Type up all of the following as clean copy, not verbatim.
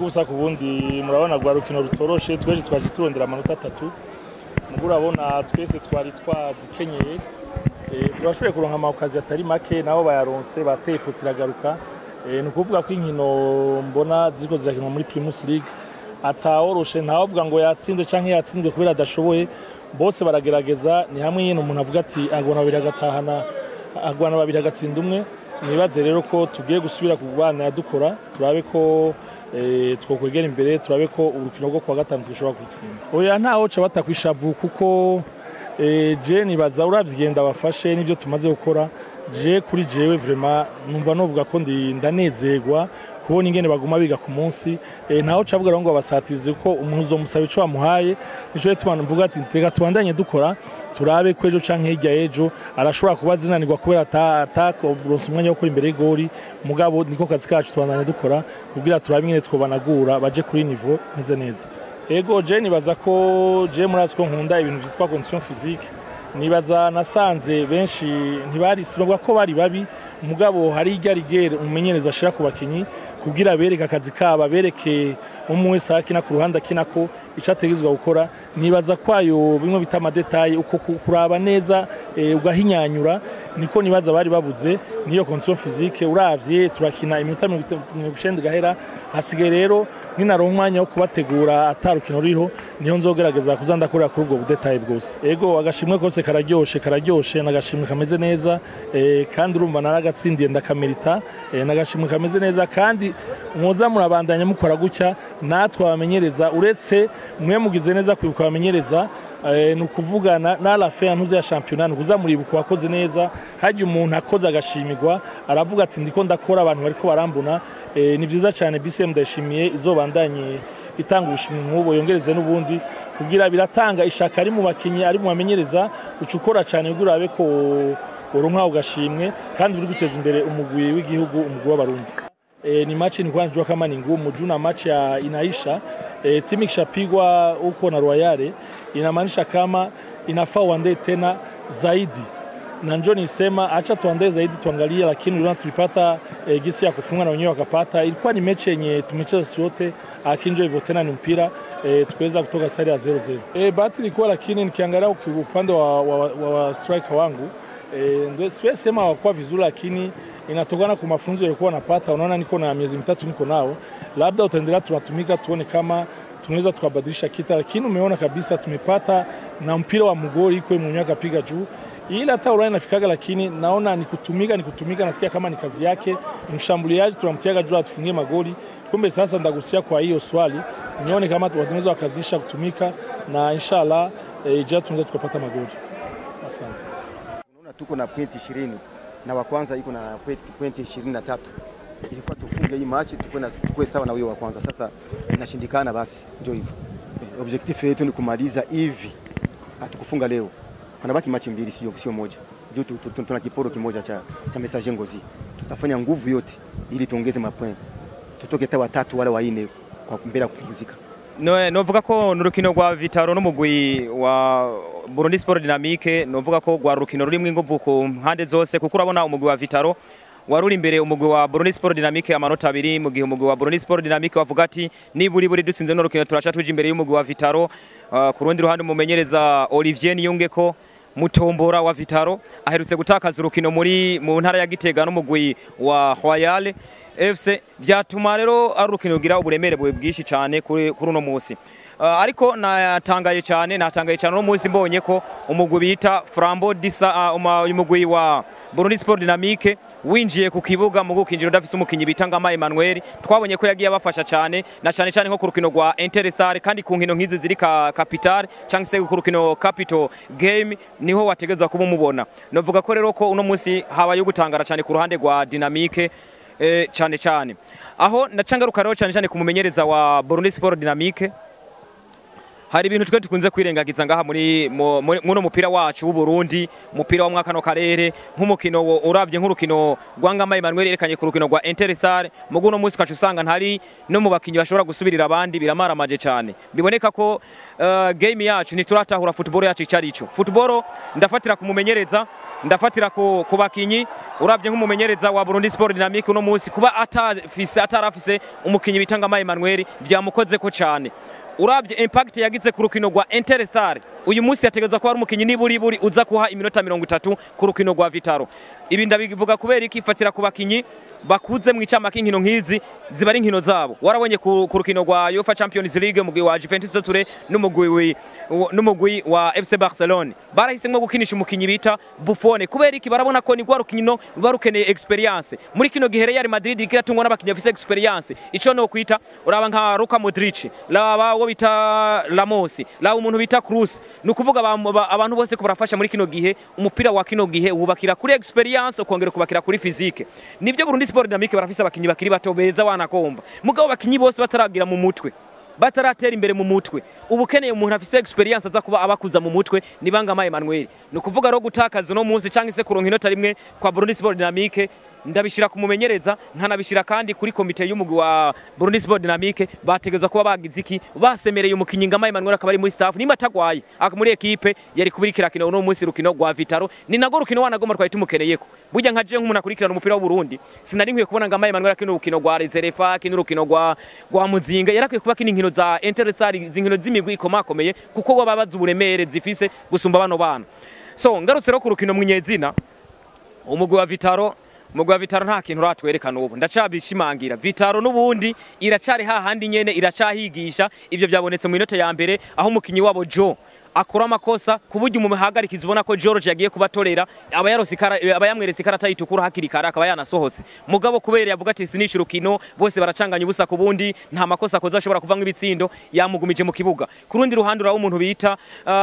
kubusa ku bundi murabona gwa rukino rutoroshe tweje twaje turondera amanota 3 murabona twese twari twazikenyeye turashoboye kuronka amakazi atari make nabo bayaronse bateye potiragaruka nukuvuga ko inkino mbona ziko zirakinwa muri Primus League ataworoshe ntavuga ngo yatsinze canke yatsinzwe kubera adashoboye bose baragerageza ni hamwe nyine umuntu avuga ati agwana babiri agatahana agwana babiri agatsinda umwe nibaze rero ko tugiye gusubira kubana dukora turabe ko twokwegera imbere turabe ko urukino rwo kwa gatanu twishobora gutsinda oya ntaho ca batakwishavu kuko je nibaza uravyigenda bafashe nivyo tumaze gukora je kuri jewe vraiment numva novuga ko ndanezerwa kubona ingene baguma biga ku munsi ntaho cavuga ngo abasatize ko umuntu uzomusaba ico bamuhaye nico tumana mvuga ati tega tubandanye dukora turabe ko ejo canke hirya ejo arashobora kuba zinanirwa kubera atako bronse umwanya wo kuri imbere y'igori mugabo niko kazi kacu tubandanye dukora kugira turabe ingene twobanagura baje kuri niveau neze neza ego je nibaza ko je murazi ko nkunda ibintu vyitwa condition physique nibaza nasanze benshi ntibari sinubwa ko bari babi mugabo hari irya rigere umumenyereza ashira ku bakinyi kugira bereka akazi kaba bereke umwe sakina ku ruhanda kinako icategezwa gukora nibaza kwayo bimwe bita amadetaye uko kuraba neza ugahinyanyura niko nibaza bari babuze niyo condition physique uravye turakina iminota 90 gahera hasigaye rero ninaro umwanya wo kubategura atarukino ririho niyo nzogerageza kuzanda korera kuri ubwo budetaye bwose ego agashimwe kose kararyoshe nagashimwe kameze neza kandi urumva naragatsindiye ndakamerita nagashimwe kameze neza kandi mwoza murabandanya mukora gutya natwe abamenyereza uretse mwe mugize neza kwibuka abamenyereza nukuvugana na la fin ntuze ya championnat kuza muribuka wakoze neza haje umuntu akoze agashimirwa aravuga ati ndiko ndakora abantu bariko barambona ni vyiza cyane BCM ndashimiye izobandanye itanga ubushimwe nk'ubo yongereze n'ubundi kugira biratanga ishaka ari mu bakinyi ari mu bamenyereza ucukora cyane kugira abe ko uronka ugashimwe kandi biri guteza imbere umugwi w'igihugu umugwi w'abarundi ni match ni kwa njua kama ni ngumu juna match ya inaisha timu ikishapigwa huko na Royale inamaanisha kama inafaa uandae tena zaidi na njoo nisema acha tuandae zaidi tuangalie lakini leo tulipata gisi ya kufunga na wenyewe wakapata ilikuwa ni mechi yenye tumecheza sote akinjo hivyo tena ni mpira tukaweza kutoka sare ya 0-0 bahati ilikuwa lakini nikiangalia upande wa striker wangu ndio siwezi sema hawakuwa vizuri lakini inatokana kwa mafunzo yalikuwa napata unaona niko na miezi mitatu niko nao labda utaendelea tunatumika tuone kama tunaweza tukabadilisha kita lakini umeona kabisa tumepata na mpira wa mgoli iko mwenyewe akapiga juu ila hata Ulaya nafikaga lakini naona nikutumika nasikia kama ni kazi yake mshambuliaji tunamtiaga juu atufungie magoli kumbe sasa ndagusia kwa hiyo swali nione kama tunaweza wakazidisha kutumika na inshallah ijayo tunaweza tukapata magoli asante unaona tuko na pointi 20 na wa kwanza iko na pointi 23 ilikuwa tufunge hii match tukue sawa na huyo wa kwanza sasa inashindikana basi ndio hivyo objective yetu ni kumaliza hivi hatukufunga leo panabaki match mbili sio moja juu tuna kiporo kimoja cha Messager Ngozi tutafanya nguvu yote ili tuongeze mapoint tutoke ta watatu wala waine kwa mbele kupumzika novuga ko nurukino rwa Vitaro n'umugwi wa Burundi Sport Dynamique novuga ko rwa rukino rurimwe inguvu ku mpande zose kuko urabona umugwi wa Vitaro waruri imbere umugwi wa Burundi Sport Dynamique amanota 2 mu gihe umugwi wa Burundi Sport Dynamique wavuga ati niburi dutsinze no rukino turaca tuje imbere y'umugwi wa Vitaro ku rundi ruhande umumenyereza Olivier Niyungeko Mutombora wa Vitaro aherutse gutakaza urukino mu ntara ya Gitega n'umugwi wa Royale FC byatuma rero ari urukino rugira uburemere bwinshi cyane kuri uno munsi ariko natangaye cyane no munsi mbonye ko umugwi bita Flambeau Disa umugwi wa Burundi Sport Dynamique winjiye ku kibuga mu gukinjira dafise umukinyi bitanga Ma Emmanuel twabonye ko yagiye abafasha cyane na cyane nko ku rukino rwa Interstar kandi ku nkino nkizi ziri capital cyangwa se ku rukino capital game niho wategezwa kuba umubona novuga ko rero ko uno munsi habaye gutangara cyane ku ruhande rwa Dynamique cyane aho nacangaruka rero cyane kumumenyereza wa Burundi Sport Dynamique hari ibintu twe tukunze kwirengagiza ngaha muri muno mupira wacu w'u Burundi, mupira wa mwaka no karere, nk'umukino uravye nk'urukino Rwangama Emmanuel yerekanye ku rukino rwa Interstar, muguno munsi kacu usanga ntari no mu bakinyi bashobora gusubirira abandi, biramaramaje cyane. Biboneka ko game yacu ntituratahura football yacu icarico. Football ndafatira kumumenyereza, ndafatira ku bakinyi, uravye nk'umumenyereza wa Burundi Sport Dynamique uno munsi kuba atarafise umukinyi bitanga Ngama Emmanuel vyamukoze ko cyane. Urabye impact yagize ku rukino rwa Interstar, uyu munsi yategeza ko ari umukinyi niburi uza kuha iminota 30 ku rukino rwa Vitaro. Ibi ndabivuga kubera iki ifatira ku bakinyi bakuze mu icama k'inkino nkizi ziba ari inkino zabo. Warabonye ku rukino rwa UEFA Champions League umugwi wa Juventus Turin n'umugwi wa FC Barcelona barahisemwe gukinisha umukinyi bita Buffon kubera iki barabona ko ni gwa rukino barukeneye experience. Muri kino gihe Real Madrid kiratungwa n'abakinyi bafise experience, ico no kwita uraba nka Luka Modric, laba wo bita Ramos, laba umuntu bita Cruz. Nukuvuga abantu bose ko barafasha muri kino gihe, umupira wa kino gihe wubakira kuri experience ukongera kubakira kuri physique. Nivyo Burundi Sport Dynamique barafise abakinyi bakiri bato beza wanakomba, mugabo bakinyi bose bataragira mu mutwe, bataratera imbere mu mutwe. Ubukeneye umuntu afise experience aza kuba abakuza mu mutwe ni Ngama Emmanuel. Nukuvuga ro gutakaza no munsi canke se kuronka inota rimwe kwa Burundi Sport Dynamique, ndabishira kumumenyereza nkanabishira kandi kuri komite y'umugwi wa Burundi Sport Dynamique, bategeza kuba bagize iki basemereye umukinyi Ngama Emmanuel akaba ari muri staff, nimba atagwaye muri equipe yari kubirikira kino no munsi rukino rwa Vitaro, ni nago rukino wanagomba twari tumukeneyeko. Burya nkaje nk'umuntu akurikirana umupira w'u Burundi, sinari nkwiye kubona Ngama Emmanuel kino rukino rwa Rezerefa, kino rukino rwa Muzinga, yarakwiye kuba kino inkino za Interstar, zinkino z'imigwi ikomakomeye kuko bo babaza uburemere zifise gusumba bano bana. So ngarutse ro ku rukino mwinyezina umugwi wa Vitaro, umugwi wa Vitaro nta kintu ratwerekana ubu, ndacabishimangira Vitaro n'ubundi iracari hahandi nyene, iracahigisha. Ivyo byabonetse mu minota ya mbere aho umukinyi wabo Joe akora amakosa kuburyo umuhagarikiza ubona ko George yagiye kubatorera abayamweretse ikarata yitukura hakiri kare akaba yanasohotse. Mugabo kubera yavuga ati sinisha urukino, bose baracanganya ubusa ku bundi, nta makosa akoze ashobora kuva nk'ibitsindo, yamugumije mu kibuga. Ku rundi ruhande uraho umuntu bita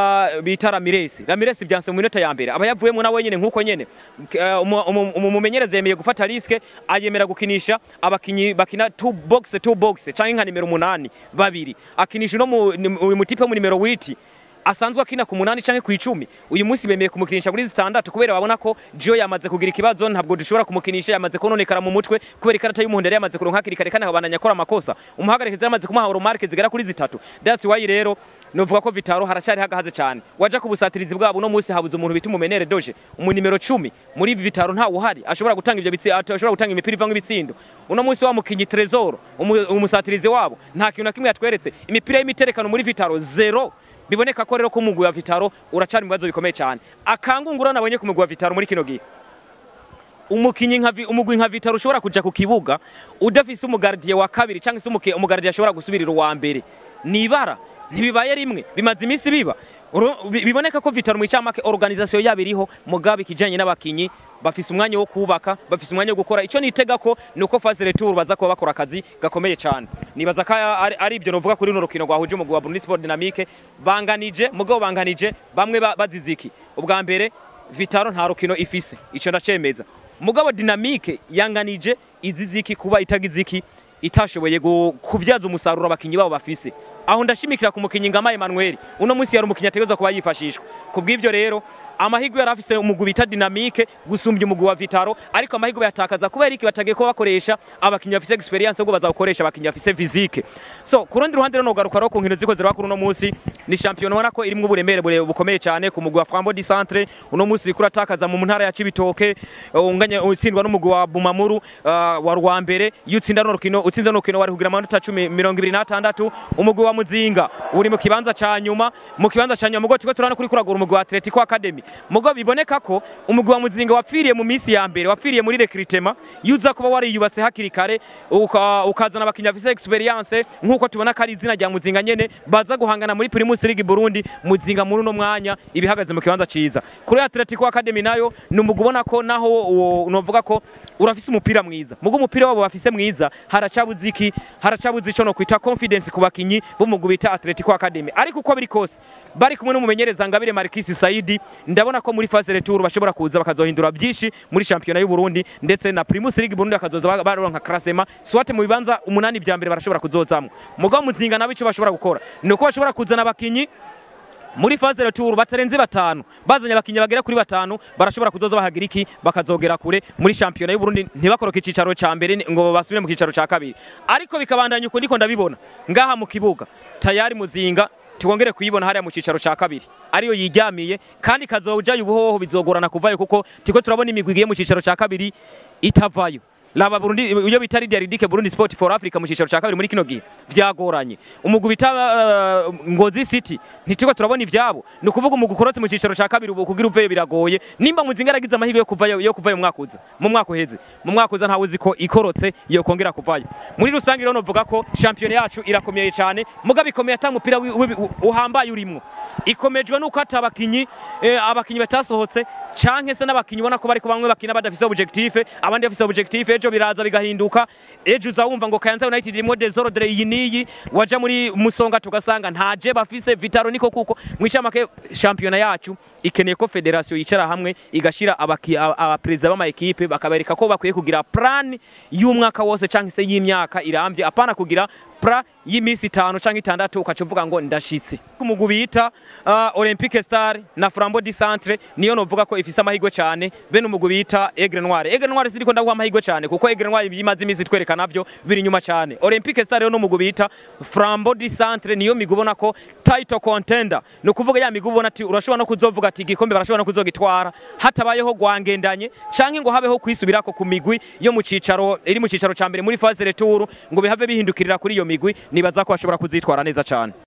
Ramirez byanse mu minota ya mbere abayavuyemo nawe nyene nkuko nyene umumenyereza yemeye gufata riske, ayemera gukinisha abakinyi bakina 2 box canke nka nimero 8 babiri, akinisha no mu tipe mu nimero 8 asanzwe akina ku 8 canke ku 10. Uyu munsi bemeye kumukinisha kuri 6 kubera babona ko Joe yamaze kugira ikibazo, ntabwo dushobora kumukinisha, yamaze kononekara mu mutwe kubera ikarata y'umuhondo yari yamaze kuronka hakiri kare, kandi abananya akora amakosa. Umuhagarikiza yamaze kumuha remarque zigera kuri 3. That's why rero novuga ko Vitaro harashari hagahaze cyane. Waja ku busatirizi bwabo no munsi habuze umuntu bita umumenere Doje, umu nimero 10 muri Vitaro nta uhari ashobora gutanga ivyo bitsi, ashobora gutanga imipira ivanga ibitsindo. Uno munsi wa mukinyi Trezor umusatirizi wabo nta kintu nakimwe yatweretse, imipira y'imiterekano muri Vitaro 0. Biboneka ko rero ko umugwi wa Vitaro uracari mu bibazo bikomeye cyane. Akangungura nabonye ku mugwi wa Vitaro muri kino gihe, umugwi nka Vitaro ushobora kuja ku kibuga udafise umugardiye wa kabiri cyangwa se umugardiye ashobora gusubirira uwa mbere, nibara ntibibaye rimwe, bimaze iminsi biba. Biboneka ko Vitaro mu icamake organisation yabiriho, mugabe kijanye n'abakinyi bafise umwanya wo kubaka, bafise umwanya wo gukora. Ico nitega ko nuko phase retour baza kuba bakora akazi gakomeye cyane. Nibaza ko ari ibyo novuga kuri no rukino rwahuje umugwi wa Burundi Sport Dynamique, banganije bamwe baziziki. Ubwa mbere Vitaro nta rukino ifise, ico ndacemeza. Mugabo Dynamique yanganije iziziki kuba itagiziki, itashoboye kubyaza umusaruro abakinyi babo bafise. Aho ndashimikira ku mukinyi Ngama Emmanuel, uno munsi yari umukinyi ategeza kuba yifashishwa. Kubw'ivyo rero amahigwe yarafise umugwi bita Dynamique gusumbya umugwi wa Vitaro, ariko amahigwe yatakaza kubera iki batagiye ko bakoresha abakinyi bafise experience ubwo bazakoresha abakinyi bafise physique. So ku rundi ruhande no garuka ro ku nkino ziko zira kuri no munsi, ni champion ubona ko irimwe uburemere bukomeye cyane ku mugwi wa Frambo du Centre. Uno munsi rikura takaza mu ntara ya Cibitoke, unganya utsindwa n'umugwi wa Bumamuru wa Rwambere, yutsinda no rukino utsinze no rukino wari kugira amanota 10-26. Umugwi wa Muzinga uri mu kibanza ca nyuma, mugo tiko turana kuri kuragura umugwi wa Atletico Academy. Mugo biboneka ko umugwi wa Muzinga wapfiriye mu misi ya mbere, wapfiriye muri recruitment, yuza kuba wari yubatse hakiri kare ukazana abakinya bafise experience nkuko tubona kari izina rya Muzinga nyene baza guhangana muri Primus League Burundi. Muzinga muri no mwanya ibihagaze mu kibanza ciza. Kuri Atletico Academy nayo numugubona ko naho novuga ko urafise umupira mwiza mugo umupira wabo bafise mwiza haracabuze ico no kwita confidence ku bakinyi b'umugwi bita Atletico Academy ariko uko biri kose bari kumwe n'umumenyereza Ngabire Marquis Saidi ndabona ko muri phase retour bashobora kuza bakazohindura byinshi muri championnat y'u Burundi ndetse na Primus League Burundi akazoza baronka classement swate mu bibanza 8 vya mbere barashobora kuzozamwe mugo muzinga nabo ico bashobora gukora nuko bashobora kuzana abakinyi muri phase retour batarenze batanu bazanya abakinyi bagera kuri batanu barashobora kuzoza bahagira iki bakazogera kure muri championnat y'u Burundi ntibakoroka icicaro ca mbere ngo basubire mu kicaro ca kabiri ariko bikabandanya uko ndiko ndabibona ngaha mu kibuga tayari muzinga tugongere kuyibona hariya mu cicaro ca kabiri ariyo yiryamiye kandi kazoja yubuhoho bizogorana kuvayo kuko tiko turabona imigwi igiye mu cicaro ca kabiri itavayo laba Burundi iyo bitari Diaridike Burundi Sport for Africa mu cicaro ca kabiri muri kino gihe vyagoranye umugwi bita Ngozi City ntitiko turabona ivyabo ni kuvuga umugwi ukorotse mu cicaro ca kabiri ubu kugira uveyo biragoye nimba muzinga aragize amahirwe yo kuvayo mu mwaka uheze mu mwaka uza ntawe uzi ko ikorotse yo kongera kuvayo muri rusangi rero novuga ko champion yacu irakomeye cyane mugabe ikomeye atamupira uhambaye urimwo ikomejwe nuko atabakinyi abakinyi batasohotse canke se n'abakinyi ubona ko bari ko bamwe bakina badafise objectif abandi bafise objectif ejo biraza bigahinduka ejo uzawumva ngo Kayanza United irimo desordre iyi niyi waja muri Musonga tugasanga ntaje bafise Vitaro niko kuko mwishamake championnat yacu ikeneye ko federation yicara hamwe igashira abapresident b'ama equipe bakabereka ko bakwiye kugira plan y'umwaka wose canke se y'imyaka irambye apana kugira pra y'imisi 5 canke 6 ukacuvuga ngo ndashitse umugwi bita Olympique Star na Flambeau du Centre niyo novuga ko ifise amahirwe cyane bene umugwi bita Aigle Noir ziriko ndaguha amahirwe cyane kuko Aigle Noir bimaze imisi twereka navyo biri nyuma cyane Olympique Star rero no mugwi bita Flambeau du Centre niyo migubona ko title contender no kuvuga ya migubona ati urashobora no kuzovuga ati igikombe barashobora no kuzogitwara hatabayeho gwangendanye canke ngo habeho kwisubirako ku migwi yo mu cicaro iri mu cicaro ca mbere muri phase retour ngo bihave bihindukirira kuri iyo migwi nibaza ko bashobora kuzitwara neza cyane.